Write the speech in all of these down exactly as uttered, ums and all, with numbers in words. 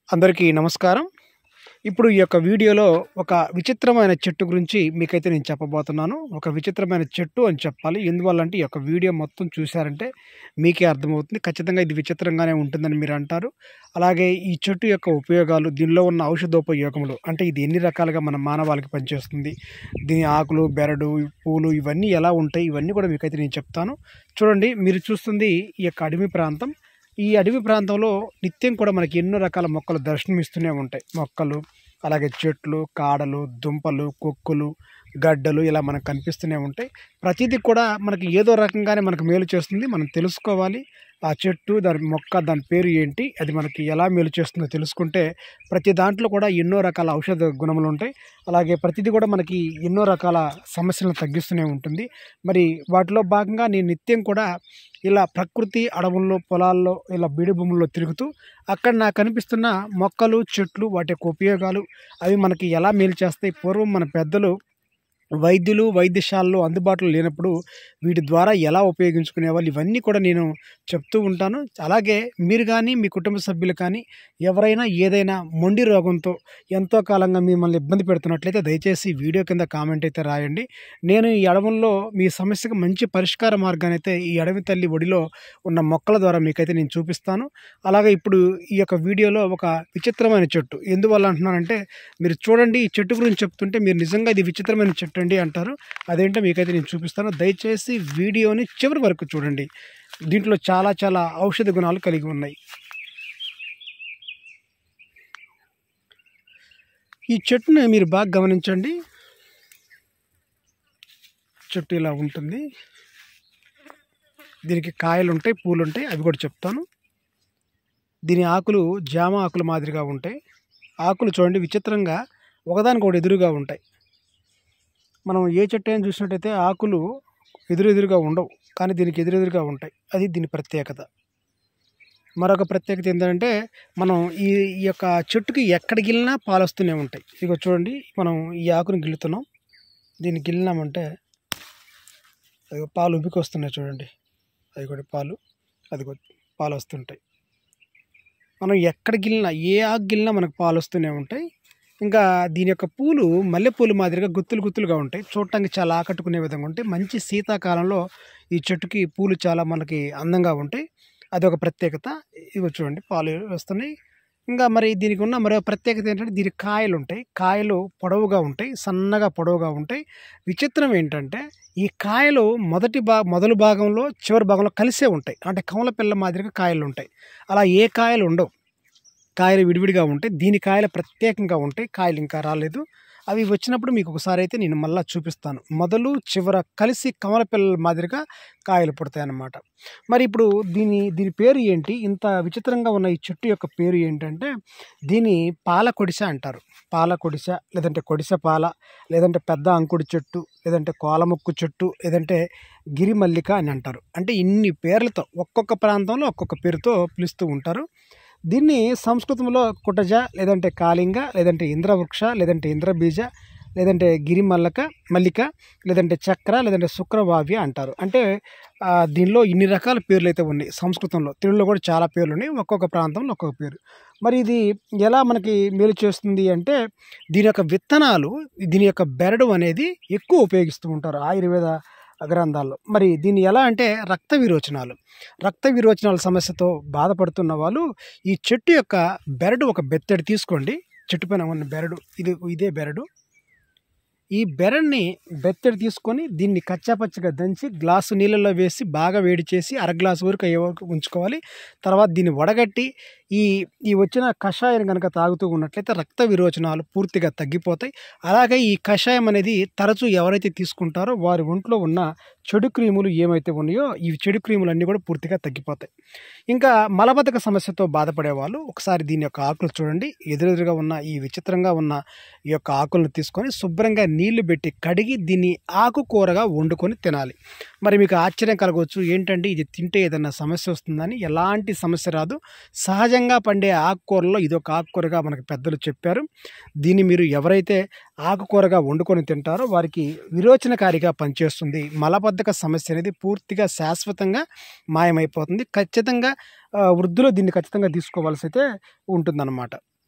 అందరికీ నమస్కారం. ఇప్పుడు ఈ యొక్క వీడియోలో ఒక విచిత్రమైన చెట్టు గురించి మీకైతే నేను చెప్పబోతున్నాను. ఒక విచిత్రమైన చెట్టు అని చెప్పాలి. ఎందువల్లంటే ఈ యొక్క వీడియో మొత్తం చూశారంటే మీకే అర్థమవుతుంది. ఖచ్చితంగా ఇది విచిత్రంగానే ఉంటుందని మీరు అంటారు. అలాగే ఈ చెట్టు యొక్క ఉపయోగాలు, దీనిలో ఉన్న ఔషధోపయోగములు, అంటే ఇది ఎన్ని రకాలుగా మన మానవాళికి పనిచేస్తుంది, దీని ఆకులు, బెరడు, పూలు ఇవన్నీ ఎలా ఉంటాయి, ఇవన్నీ కూడా మీకైతే నేను చెప్తాను. చూడండి, మీరు చూస్తుంది ఈ యొక్క అడవి ప్రాంతం. ఈ అడవి ప్రాంతంలో నిత్యం కూడా మనకి ఎన్నో రకాల మొక్కలు దర్శనమిస్తూనే ఉంటాయి. మొక్కలు, అలాగే చెట్లు, కాడలు, దుంపలు, కొక్కులు, గడ్డలు ఇలా మనకు కనిపిస్తూనే ఉంటాయి. ప్రతిదీ కూడా మనకి ఏదో రకంగానే మనకు మేలు చేస్తుంది. మనం తెలుసుకోవాలి. ఆ చెట్టు, దాని మొక్క, దాని పేరు ఏంటి, అది మనకి ఎలా మేలు చేస్తుందో తెలుసుకుంటే ప్రతి దాంట్లో కూడా ఎన్నో రకాల ఔషధ గుణములు ఉంటాయి. అలాగే ప్రతిదీ కూడా మనకి ఎన్నో రకాల సమస్యలను తగ్గిస్తూనే ఉంటుంది. మరి వాటిలో భాగంగా నేను నిత్యం కూడా ఇలా ప్రకృతి అడవుల్లో, పొలాల్లో, ఇలా బీడు భూముల్లో తిరుగుతూ అక్కడ నాకు కనిపిస్తున్న మొక్కలు, చెట్లు, వాటి యొక్క ఉపయోగాలు, అవి మనకి ఎలా మేలు చేస్తాయి, పూర్వం మన పెద్దలు వైద్యులు వైద్యశాలలో అందుబాటులో లేనప్పుడు వీటి ద్వారా ఎలా ఉపయోగించుకునేవాళ్ళు, ఇవన్నీ కూడా నేను చెప్తూ ఉంటాను. అలాగే మీరు కానీ, మీ కుటుంబ సభ్యులు కానీ ఎవరైనా ఏదైనా మొండి రోగంతో ఎంతో కాలంగా మిమ్మల్ని ఇబ్బంది పెడుతున్నట్లయితే దయచేసి వీడియో కింద కామెంట్ అయితే రాయండి. నేను ఈ అడవుల్లో మీ సమస్యకు మంచి పరిష్కార మార్గాన్ని అయితే ఈ అడవి తల్లి ఒడిలో ఉన్న మొక్కల ద్వారా మీకైతే నేను చూపిస్తాను. అలాగే ఇప్పుడు ఈ యొక్క వీడియోలో ఒక విచిత్రమైన చెట్టు, ఎందువల్ల అంటున్నానంటే మీరు చూడండి, ఈ చెట్టు గురించి చెప్తుంటే మీరు నిజంగా ఇది విచిత్రమైన చెట్టు అండి అంటారు. అదేంటో మీకైతే నేను చూపిస్తాను. దయచేసి వీడియోని చివరి వరకు చూడండి. దీంట్లో చాలా చాలా ఔషధ గుణాలు కలిగి ఉన్నాయి. ఈ చెట్టుని మీరు బాగా గమనించండి. చెట్టు ఇలా ఉంటుంది. దీనికి కాయలు ఉంటాయి, పూలు ఉంటాయి, అవి కూడా చెప్తాను. దీని ఆకులు జామ ఆకుల మాదిరిగా ఉంటాయి. ఆకులు చూడండి విచిత్రంగా ఒకదానికొకటి ఎదురుగా ఉంటాయి. మనం ఏ చెట్టు అయినా చూసినట్టయితే ఆకులు ఎదురెదురుగా ఉండవు, కానీ దీనికి ఎదురెదురుగా ఉంటాయి. అది దీని ప్రత్యేకత. మరొక ప్రత్యేకత ఏంటంటే మనం ఈ ఈ యొక్క చెట్టుకి ఎక్కడ గిల్లినా పాలు వస్తూనే ఉంటాయి. ఇగో చూడండి, మనం ఈ ఆకుని గిల్లుతున్నాం, దీన్ని గిల్లినామంటే అది పాలు ఉబ్బికి వస్తున్నాయి. చూడండి, అది కూడా పాలు, అది పాలు వస్తుంటాయి. మనం ఎక్కడ గిల్లినా, ఏ ఆకు గిల్లినా మనకు పాలు వస్తూనే ఉంటాయి. ఇంకా దీని యొక్క పూలు మల్లెపూలు మాదిరిగా గుత్తులు గుత్తులుగా ఉంటాయి. చూడటానికి చాలా ఆకట్టుకునే విధంగా ఉంటాయి. మంచి శీతాకాలంలో ఈ చెట్టుకి పూలు చాలా మనకి అందంగా ఉంటాయి. అదొక ప్రత్యేకత. ఇవి చూడండి, పాలు వస్తున్నాయి. ఇంకా మరి దీనికి ఉన్న మరో ప్రత్యేకత ఏంటంటే దీనికి కాయలు ఉంటాయి. కాయలు పొడవుగా ఉంటాయి, సన్నగా పొడవుగా ఉంటాయి. విచిత్రం ఏంటంటే ఈ కాయలు మొదటి భా మొదలు భాగంలో చివరి భాగంలో కలిసే ఉంటాయి. అంటే కమల పిల్ల మాదిరిగా కాయలు ఉంటాయి. అలా ఏ కాయలు ఉండవు, కాయలు విడివిడిగా ఉంటాయి. దీని కాయలు ప్రత్యేకంగా ఉంటాయి. కాయలు ఇంకా రాలేదు, అవి వచ్చినప్పుడు మీకు ఒకసారి అయితే నేను మళ్ళీ చూపిస్తాను. మొదలు చివర కలిసి కమల పిల్లల మాదిరిగా కాయలు పుడతాయి అన్నమాట. మరి ఇప్పుడు దీని దీని పేరు ఏంటి, ఇంత విచిత్రంగా ఉన్న ఈ చెట్టు యొక్క పేరు ఏంటంటే దీని పాల కొడిస అంటారు. పాల కొడిస, లేదంటే కొడిస పాల, లేదంటే పెద్ద అంకుడి చెట్టు, లేదంటే కోలముక్కు చెట్టు, లేదంటే గిరిమల్లిక అని అంటారు. అంటే ఇన్ని పేర్లతో ఒక్కొక్క ప్రాంతంలో ఒక్కొక్క పేరుతో పిలుస్తూ ఉంటారు. దీన్ని సంస్కృతంలో కుటజ, లేదంటే కాళింగ, లేదంటే ఇంద్రవృక్ష, లేదంటే ఇంద్రబీజ, లేదంటే గిరిమల్లక మల్లిక, లేదంటే చక్ర, లేదంటే శుక్రవావ్య అంటారు. అంటే దీనిలో ఇన్ని రకాల పేర్లు అయితే ఉన్నాయి సంస్కృతంలో. తెలుగులో కూడా చాలా పేర్లు ఉన్నాయి, ఒక్కొక్క ప్రాంతంలో ఒక్కొక్క పేరు. మరి ఇది ఎలా మనకి మేలు చేస్తుంది అంటే దీని యొక్క విత్తనాలు, దీని యొక్క బెరడు అనేది ఎక్కువ ఉపయోగిస్తూ ఉంటారు ఆయుర్వేద గ్రంథాల్లో. మరి దీన్ని ఎలా అంటే రక్త విరోచనాలు రక్త విరోచనాల సమస్యతో బాధపడుతున్న వాళ్ళు ఈ చెట్టు యొక్క బెరడు ఒక బెత్తడి తీసుకోండి. చెట్టు పైన ఉన్న బెరడు, ఇది ఇదే బెరడు. ఈ బెరడ్ని బెత్తడి తీసుకొని దీన్ని కచ్చాపచ్చగా దంచి గ్లాసు నీళ్ళలో వేసి బాగా వేడి చేసి అర గ్లాసు వరకు అయ్యే వరకు ఉంచుకోవాలి. తర్వాత దీన్ని వడగట్టి ఈ ఈ వచ్చిన కషాయాన్ని కనుక తాగుతూ ఉన్నట్లయితే రక్త విరోచనాలు పూర్తిగా తగ్గిపోతాయి. అలాగే ఈ కషాయం అనేది తరచూ ఎవరైతే తీసుకుంటారో వారి ఒంట్లో ఉన్న చెడు క్రీములు ఏమైతే ఉన్నాయో ఈ చెడు క్రీములు అన్నీ కూడా పూర్తిగా తగ్గిపోతాయి. ఇంకా మలబద్ధక సమస్యతో బాధపడే వాళ్ళు ఒకసారి దీని యొక్క ఆకులు చూడండి. ఎదురెదురుగా ఉన్న ఈ విచిత్రంగా ఉన్న ఈ యొక్క ఆకులను తీసుకొని శుభ్రంగా నీళ్లు పెట్టి కడిగి దీన్ని ఆకుకూరగా వండుకొని తినాలి. మరి మీకు ఆశ్చర్యం కలగవచ్చు, ఏంటంటే ఇది తింటే ఏదైనా సమస్య వస్తుందని. ఎలాంటి సమస్య రాదు. సహజంగా పండే ఆకుకూరలో ఇదొక ఆకుకూరగా మనకు పెద్దలు చెప్పారు. దీన్ని మీరు ఎవరైతే ఆకుకూరగా వండుకొని తింటారో వారికి విరోచనకారిగా పనిచేస్తుంది. మలబద్ధక సమస్య అనేది పూర్తిగా శాశ్వతంగా మాయమైపోతుంది. ఖచ్చితంగా వృద్ధులు దీన్ని ఖచ్చితంగా తీసుకోవాల్సి అయితే ఉంటుందన్నమాట.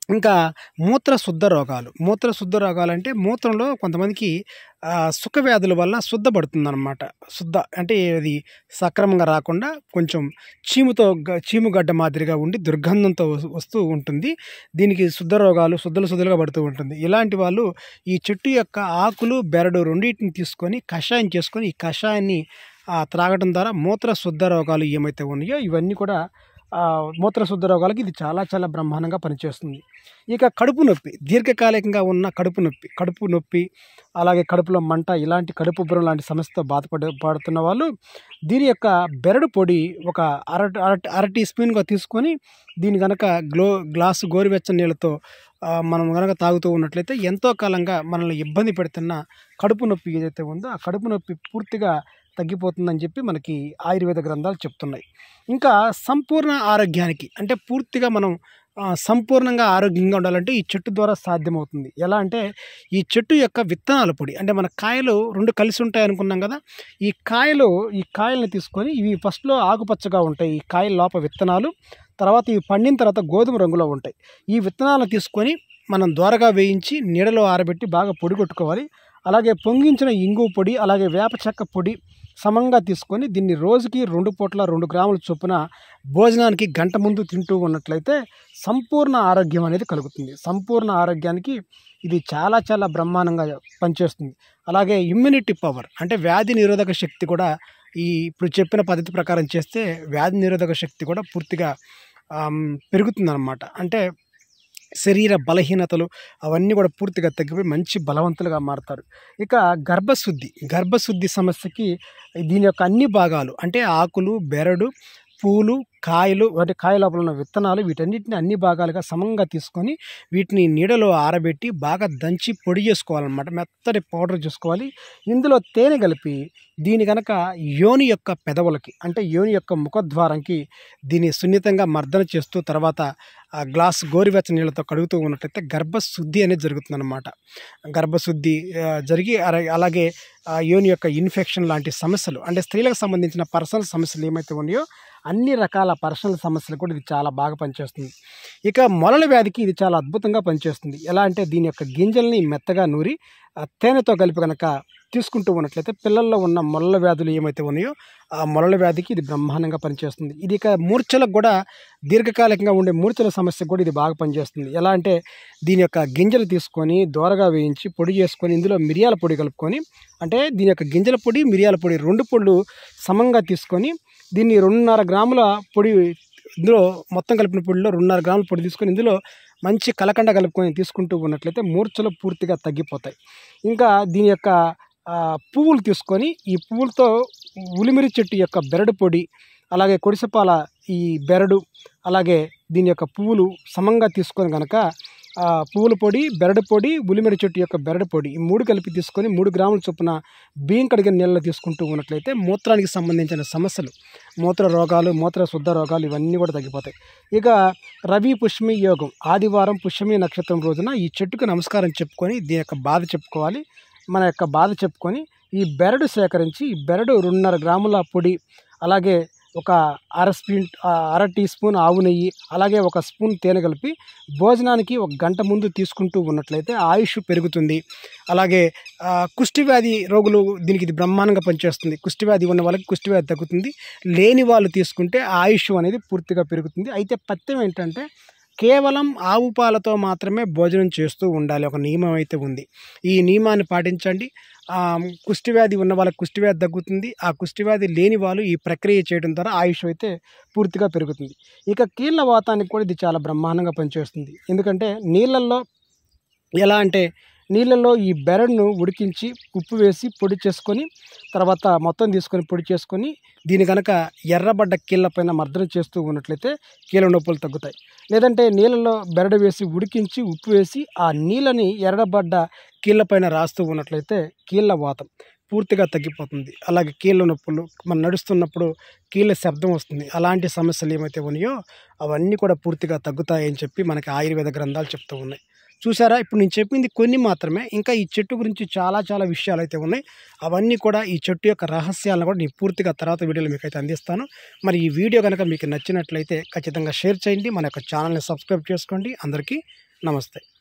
ఇంకా మూత్ర శుద్ధ రోగాలు. మూత్ర శుద్ధ రోగాలంటే మూత్రంలో కొంతమందికి ఆహ్, సుఖ వ్యాధుల వల్ల శుద్ధపడుతుందనమాట. శుద్ధ అంటే అది సక్రమంగా రాకుండా కొంచెం చీముతో గ చీముగడ్డ మాదిరిగా ఉండి దుర్గంధంతో వస్ వస్తూ ఉంటుంది. దీనికి శుద్ధ రోగాలు శుద్ధలు శుద్ధలుగా పడుతూ ఉంటుంది. ఇలాంటి వాళ్ళు ఈ చెట్టు యొక్క ఆకులు, బెరడు రెండిటిని తీసుకొని కషాయం చేసుకొని ఈ కషాయాన్ని ఆహ్, త్రాగటం ద్వారా మూత్ర శుద్ధ రోగాలు ఏమైతే ఉన్నాయో ఇవన్నీ కూడా ఆహ్, మూత్ర శుద్ధ రోగాలకి ఇది చాలా చాలా బ్రహ్మాండంగా పనిచేస్తుంది. ఇక కడుపు నొప్పి, దీర్ఘకాలికంగా ఉన్న కడుపు నొప్పి, కడుపు నొప్పి అలాగే కడుపులో మంట ఇలాంటి కడుపు ఉబ్బరం లాంటి సమస్యతో బాధపడే పడుతున్న వాళ్ళు దీని యొక్క బెరడు పొడి ఒక అర అర అర టీ స్పూన్‌గా తీసుకొని దీన్ని గనక గ్లో గ్లాసు గోరువెచ్చని నీళ్ళతో ఆహ్, మనం గనక తాగుతూ ఉన్నట్లయితే ఎంతో కాలంగా మనల్ని ఇబ్బంది పెడుతున్న కడుపు నొప్పి ఏదైతే ఉందో ఆ కడుపు నొప్పి పూర్తిగా తగ్గిపోతుందని చెప్పి మనకి ఆయుర్వేద గ్రంథాలు చెప్తున్నాయి. ఇంకా సంపూర్ణ ఆరోగ్యానికి అంటే పూర్తిగా మనం ఆహ్, సంపూర్ణంగా ఆరోగ్యంగా ఉండాలంటే ఈ చెట్టు ద్వారా సాధ్యమవుతుంది. ఎలా అంటే ఈ చెట్టు యొక్క విత్తనాల పొడి అంటే మన కాయలు రెండు కలిసి ఉంటాయి అనుకున్నాం కదా! ఈ కాయలు ఈ కాయల్ని తీసుకొని ఇవి ఫస్ట్‌లో ఆకుపచ్చగా ఉంటాయి. ఈ కాయల లోపల విత్తనాలు. తర్వాత ఇవి పండిన తర్వాత గోధుమ రంగులో ఉంటాయి. ఈ విత్తనాలను తీసుకొని మనం దోరగా వేయించి నీడలో ఆరబెట్టి బాగా పొడి కొట్టుకోవాలి. అలాగే పొంగించిన ఇంగువ పొడి అలాగే వేప చెక్క పొడి సమంగా తీసుకొని దీన్ని రోజుకి రెండు పూట్ల రెండు గ్రాముల చొప్పున భోజనానికి గంట ముందు తింటూ ఉన్నట్లయితే సంపూర్ణ ఆరోగ్యం అనేది కలుగుతుంది. సంపూర్ణ ఆరోగ్యానికి ఇది చాలా చాలా బ్రహ్మాండంగా పనిచేస్తుంది. అలాగే ఇమ్యూనిటీ పవర్ అంటే వ్యాధి నిరోధక శక్తి కూడా ఈ ఇప్పుడు చెప్పిన పద్ధతి ప్రకారం చేస్తే వ్యాధి నిరోధక శక్తి కూడా పూర్తిగా ఆహ్, పెరుగుతుందనమాట. అంటే శరీర బలహీనతలు అవన్నీ కూడా పూర్తిగా తగ్గిపోయి మంచి బలవంతులుగా మారుతారు. ఇక గర్భశుద్ధి, గర్భశుద్ధి సమస్యకి దీని యొక్క అన్ని భాగాలు అంటే ఆకులు, బెరడు, పూలు, కాయలు అంటే కాయ లోపల ఉన్న విత్తనాలు వీటన్నిటిని అన్ని భాగాలుగా సమంగా తీసుకొని వీటిని నీడలో ఆరబెట్టి బాగా దంచి పొడి చేసుకోవాలన్నమాట. మెత్తటి పౌడర్ చేసుకోవాలి. ఇందులో తేనె కలిపి దీని కనుక యోని యొక్క పెదవులకి అంటే యోని యొక్క ముఖద్వారంకి దీన్ని సున్నితంగా మర్దన చేస్తూ తర్వాత ఆ గ్లాస్ గోరువెచ్చని నీళ్ళతో కడుగుతూ ఉన్నట్లయితే గర్భశుద్ధి అనేది జరుగుతుందన్నమాట. గర్భశుద్ధి ఆహ్, జరిగి అర అలాగే ఆహ్, యోని యొక్క ఇన్ఫెక్షన్ లాంటి సమస్యలు అంటే స్త్రీలకు సంబంధించిన పర్సనల్ సమస్యలు ఏమైతే ఉన్నాయో అన్ని రకాల పర్సనల్ సమస్యలు కూడా ఇది చాలా బాగా పనిచేస్తుంది. ఇక మొలల వ్యాధికి ఇది చాలా అద్భుతంగా పనిచేస్తుంది. ఎలా అంటే దీని యొక్క గింజల్ని మెత్తగా నూరి ఆ తేనెతో కలిపి కనుక తీసుకుంటూ ఉన్నట్లయితే పిల్లల్లో ఉన్న మొలల వ్యాధులు ఏమైతే ఉన్నాయో ఆ మొలల వ్యాధికి ఇది బ్రహ్మాండంగా పనిచేస్తుంది. ఇది ఇక మూర్ఛలకు కూడా దీర్ఘకాలికంగా ఉండే మూర్ఛల సమస్యకు కూడా ఇది బాగా పనిచేస్తుంది. ఎలా అంటే దీని యొక్క గింజలు తీసుకొని దోరగా వేయించి పొడి చేసుకొని ఇందులో మిరియాల పొడి కలుపుకొని అంటే దీని యొక్క గింజల పొడి మిరియాల పొడి రెండు పొడులు సమంగా తీసుకొని దీన్ని రెండున్నర గ్రాముల పొడి ఇందులో మొత్తం కలిపిన పొడిలో రెండున్నర గ్రాముల పొడి తీసుకొని ఇందులో మంచి కలకండ కలుపుకొని తీసుకుంటూ ఉన్నట్లయితే మూర్ఛలు పూర్తిగా తగ్గిపోతాయి. ఇంకా దీని యొక్క ఆహ్, పువ్వులు తీసుకొని ఈ పువ్వులతో ఉలిమిరి చెట్టు యొక్క బెరడు పొడి అలాగే కొడిసపాల ఈ బెరడు అలాగే దీని యొక్క పువ్వులు సమంగా తీసుకొని గనక ఆ పువ్వుల పొడి, బెరడు పొడి, ఉలిమిరి చెట్టు యొక్క బెరడు పొడి ఈ మూడు కలిపి తీసుకొని మూడు గ్రాముల చొప్పున బియ్యం కడిగిన నీళ్ళలో తీసుకుంటూ ఉన్నట్లయితే మూత్రానికి సంబంధించిన సమస్యలు, మూత్ర రోగాలు, మూత్ర శుద్ధ రోగాలు ఇవన్నీ కూడా తగ్గిపోతాయి. ఇక రవి పుష్మి యోగం ఆదివారం పుష్యమి నక్షత్రం రోజున ఈ చెట్టుకు నమస్కారం చెప్పుకొని దీని యొక్క బాధ చెప్పుకోవాలి. మన యొక్క బాధ చెప్పుకొని ఈ బెరడు సేకరించి ఈ బెరడు రెండున్నర గ్రాముల పొడి అలాగే ఒక అర స్పూన్ అర టీ స్పూన్ ఆవు నెయ్యి అలాగే ఒక స్పూన్ తేనె కలిపి భోజనానికి ఒక గంట ముందు తీసుకుంటూ ఉన్నట్లయితే ఆయుష్ పెరుగుతుంది. అలాగే కుష్టి వ్యాధి రోగులు దీనికి ఇది బ్రహ్మాండంగా పనిచేస్తుంది. కుష్టి వ్యాధి ఉన్న వాళ్ళకి కుష్టి వ్యాధి తగ్గుతుంది. లేని వాళ్ళు తీసుకుంటే ఆయుష్ అనేది పూర్తిగా పెరుగుతుంది. అయితే పథ్యం ఏంటంటే కేవలం ఆవు పాలతో మాత్రమే భోజనం చేస్తూ ఉండాలి. ఒక నియమం అయితే ఉంది. ఈ నియమాన్ని పాటించండి. కుష్టి వ్యాధి ఉన్న వాళ్ళకి కుష్టి వ్యాధి తగ్గుతుంది. ఆ కుష్టి వ్యాధి లేని వాళ్ళు ఈ ప్రక్రియ చేయడం ద్వారా ఆయుష్ అయితే పూర్తిగా పెరుగుతుంది. ఇక కీళ్ళ వాతానికి కూడా ఇది చాలా బ్రహ్మాండంగా పనిచేస్తుంది. ఎందుకంటే నీళ్ళల్లో ఎలా అంటే నీళ్ళల్లో ఈ బెరడును ఉడికించి ఉప్పు వేసి పొడి చేసుకొని తర్వాత మొత్తం తీసుకొని పొడి చేసుకొని దీని కనుక ఎర్రబడ్డ కీళ్ళపైన మర్దన చేస్తూ ఉన్నట్లయితే కీళ్ళ నొప్పులు తగ్గుతాయి. లేదంటే నీళ్ళలో బెరడు వేసి ఉడికించి ఉప్పు వేసి ఆ నీళ్ళని ఎర్రబడ్డ కీళ్ళపైన రాస్తూ ఉన్నట్లయితే కీళ్ళ వాతం పూర్తిగా తగ్గిపోతుంది. అలాగే కీళ్ళ నొప్పులు మనం నడుస్తున్నప్పుడు కీళ్ళ శబ్దం వస్తుంది. అలాంటి సమస్యలు ఏమైతే ఉన్నాయో అవన్నీ కూడా పూర్తిగా తగ్గుతాయని చెప్పి మనకి ఆయుర్వేద గ్రంథాలు చెప్తూ ఉన్నాయి. చూసారా, ఇప్పుడు నేను చెప్పింది కొన్ని మాత్రమే. ఇంకా ఈ చెట్టు గురించి చాలా చాలా విషయాలు అయితే ఉన్నాయి. అవన్నీ కూడా ఈ చెట్టు యొక్క రహస్యాలను కూడా నేను పూర్తిగా తర్వాత వీడియోలో మీకు అయితే అందిస్తాను. మరి ఈ వీడియో కనుక మీకు నచ్చినట్లయితే ఖచ్చితంగా షేర్ చేయండి. మన యొక్క ఛానల్ని సబ్స్క్రైబ్ చేసుకోండి. అందరికీ నమస్తే.